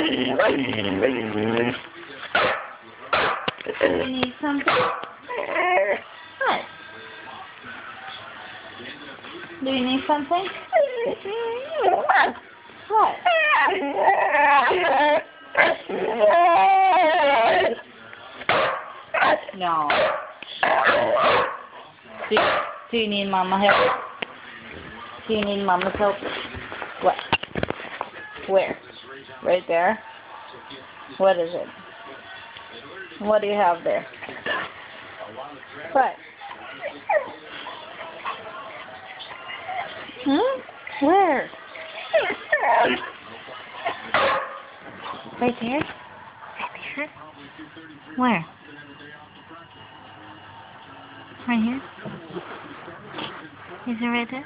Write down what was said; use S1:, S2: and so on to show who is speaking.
S1: You need something? What? Do you need something? What? No. Do you need Mama help? Do you need Mama's help? What? Where? Right there? What is it? What do you have there? What? Where? Right there? Right there? Where? Right here? Is it right there?